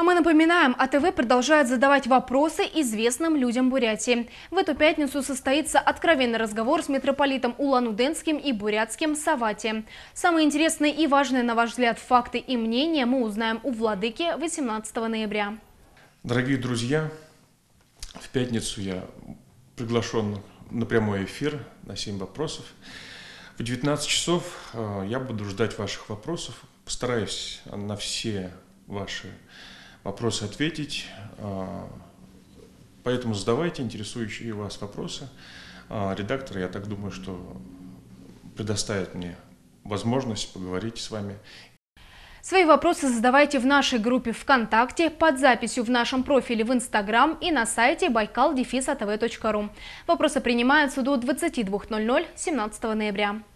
Мы напоминаем, АТВ продолжает задавать вопросы известным людям Бурятии. В эту пятницу состоится откровенный разговор с митрополитом Улан-Удэнским и Бурятским Савати. Самые интересные и важные, на ваш взгляд, факты и мнения мы узнаем у владыки 18 ноября. Дорогие друзья, в пятницу я приглашен на прямой эфир на 7 вопросов. В 19 часов я буду ждать ваших вопросов. Постараюсь на все ваши вопросы ответить. Поэтому задавайте интересующие вас вопросы. Редактор, я так думаю, что предоставит мне возможность поговорить с вами. Свои вопросы задавайте в нашей группе ВКонтакте, под записью в нашем профиле в Инстаграм и на сайте baikal-atv.ru. Вопросы принимаются до 22:00 17 ноября.